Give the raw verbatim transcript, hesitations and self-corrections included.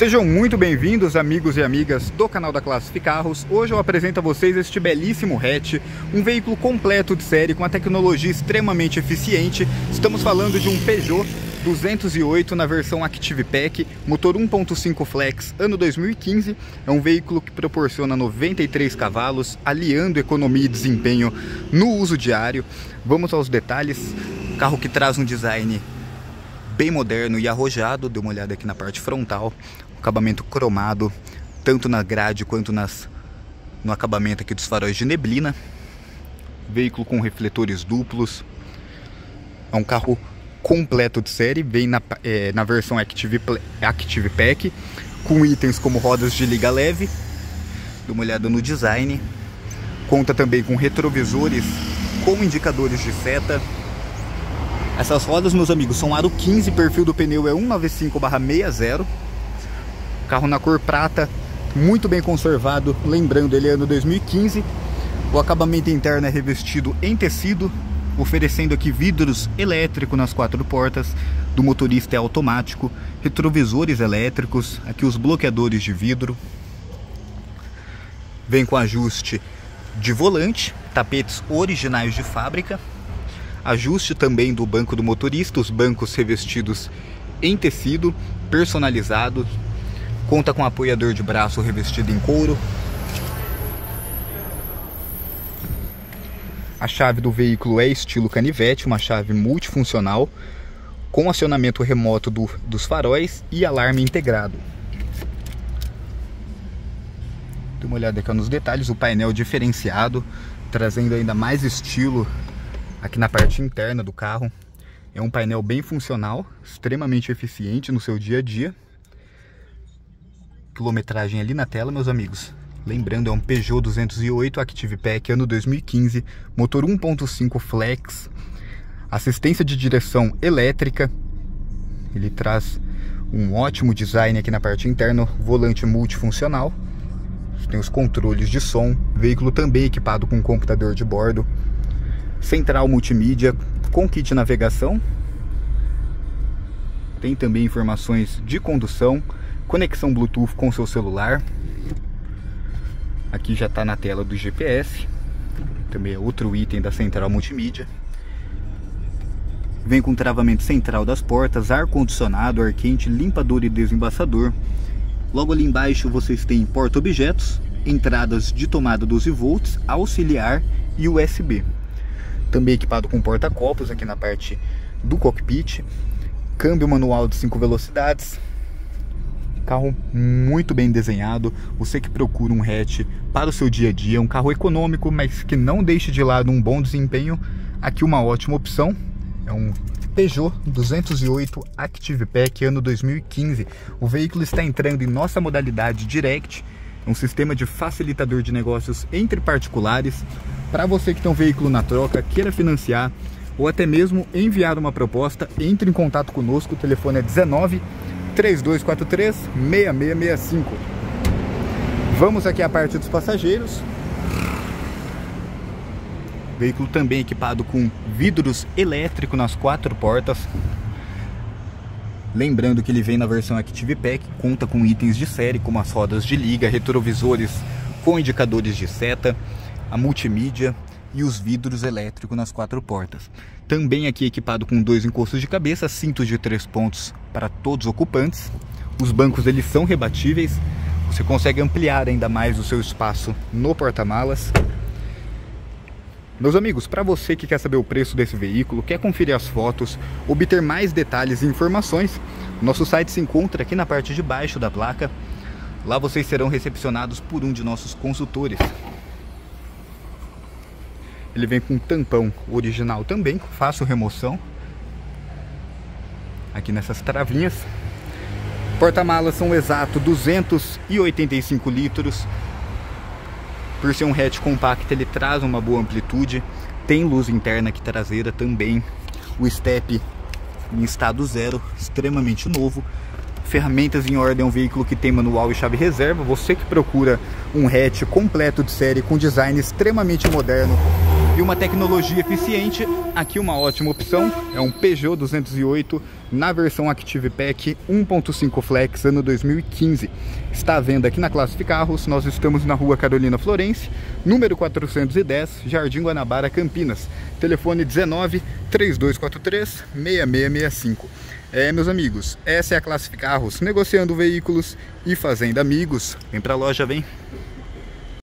Sejam muito bem-vindos, amigos e amigas do canal da Classific Carros. Hoje eu apresento a vocês este belíssimo hatch, um veículo completo de série com uma tecnologia extremamente eficiente. Estamos falando de um Peugeot duzentos e oito na versão Active Pack, motor um ponto cinco Flex, ano dois mil e quinze. É um veículo que proporciona noventa e três cavalos, aliando economia e desempenho no uso diário. Vamos aos detalhes. Carro que traz um design bem moderno e arrojado. Dê uma olhada aqui na parte frontal, acabamento cromado, tanto na grade quanto nas, no acabamento aqui dos faróis de neblina. Veículo com refletores duplos. É um carro completo de série, vem na, é, na versão Active, Active Pack, com itens como rodas de liga leve. Dê uma olhada no design. Conta também com retrovisores com indicadores de seta. Essas rodas, meus amigos, são aro quinze, perfil do pneu é cento e noventa e cinco barra sessenta. Carro na cor prata, muito bem conservado, lembrando, ele é ano dois mil e quinze. O acabamento interno é revestido em tecido, oferecendo aqui vidros elétricos nas quatro portas, do motorista é automático, retrovisores elétricos, aqui os bloqueadores de vidro. Vem com ajuste de volante, tapetes originais de fábrica. Ajuste também do banco do motorista, os bancos revestidos em tecido, personalizado. Conta com apoiador de braço revestido em couro. A chave do veículo é estilo canivete, uma chave multifuncional, com acionamento remoto do, dos faróis e alarme integrado. Dê uma olhada aqui nos detalhes, o painel diferenciado, trazendo ainda mais estilo aqui na parte interna do carro. É um painel bem funcional, extremamente eficiente no seu dia a dia. Quilometragem ali na tela, meus amigos. Lembrando, é um Peugeot duzentos e oito Active Pack, ano dois mil e quinze, motor um ponto cinco Flex, assistência de direção elétrica. Ele traz um ótimo design aqui na parte interna, volante multifuncional. Tem os controles de som, veículo também equipado com computador de bordo, central multimídia com kit de navegação. Tem também informações de condução, conexão Bluetooth com seu celular. Aqui já está na tela do G P S. Também é outro item da central multimídia. Vem com travamento central das portas, ar-condicionado, ar quente, limpador e desembaçador. Logo ali embaixo vocês têm porta-objetos, entradas de tomada doze volts, auxiliar e U S B. Também equipado com porta-copos aqui na parte do cockpit. Câmbio manual de cinco velocidades. Carro muito bem desenhado. Você que procura um hatch para o seu dia a dia, um carro econômico, mas que não deixe de lado um bom desempenho, aqui uma ótima opção. É um Peugeot duzentos e oito Active Pack, ano dois mil e quinze. O veículo está entrando em nossa modalidade Direct, um sistema de facilitador de negócios entre particulares. Para você que tem um veículo na troca, queira financiar ou até mesmo enviar uma proposta, entre em contato conosco. O telefone é dezenove, três dois quatro três, seis seis seis cinco. Vamos aqui à parte dos passageiros. Veículo também equipado com vidros elétricos nas quatro portas. Lembrando que ele vem na versão Active Pack, conta com itens de série como as rodas de liga, retrovisores com indicadores de seta, a multimídia e os vidros elétricos nas quatro portas. Também aqui equipado com dois encostos de cabeça, cintos de três pontos para todos os ocupantes. Os bancos eles são rebatíveis, você consegue ampliar ainda mais o seu espaço no porta-malas. Meus amigos, para você que quer saber o preço desse veículo, quer conferir as fotos, obter mais detalhes e informações, nosso site se encontra aqui na parte de baixo da placa. Lá vocês serão recepcionados por um de nossos consultores. Ele vem com tampão original também, com fácil remoção. Aqui nessas travinhas. Porta-malas são exato duzentos e oitenta e cinco litros. Por ser um hatch compacto, ele traz uma boa amplitude. Tem luz interna aqui traseira também. O step em estado zero, extremamente novo. Ferramentas em ordem, é um veículo que tem manual e chave reserva. Você que procura um hatch completo de série com design extremamente moderno e e uma tecnologia eficiente, aqui uma ótima opção, é um Peugeot duzentos e oito na versão Active Pack um ponto cinco Flex, ano dois mil e quinze. Está à venda aqui na Classe Carros, nós estamos na rua Carolina Florence, número quatrocentos e dez, Jardim Guanabara, Campinas. Telefone dezenove, três dois quatro três, seis seis seis cinco. É, meus amigos, essa é a Classe Carros, negociando veículos e fazendo amigos. Vem pra loja, vem!